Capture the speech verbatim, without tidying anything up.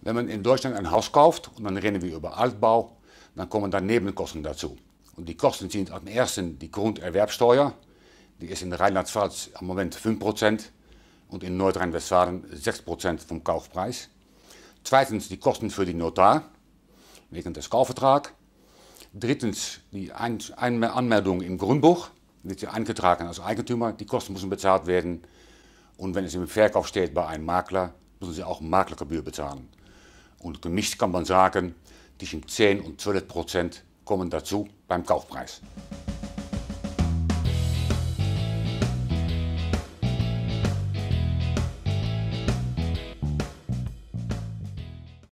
Wenn man in Deutschland ein Haus kauft und dann reden wir über Altbau, dann kommen da Nebenkosten dazu. Und die Kosten sind am ersten die Grunderwerbsteuer, die ist in Rheinland-Pfalz am Moment fünf Prozent und in Nordrhein-Westfalen sechs Prozent vom Kaufpreis. Zweitens die Kosten für den Notar, wegen des Kaufvertrags. Drittens die Ein Ein Anmeldung im Grundbuch, wird sie eingetragen als Eigentümer, die Kosten müssen bezahlt werden. Und wenn es im Verkauf steht bei einem Makler, müssen sie auch Maklergebühr bezahlen. Und gemischt kann man sagen, zwischen zehn und zwölf Prozent kommen dazu beim Kaufpreis.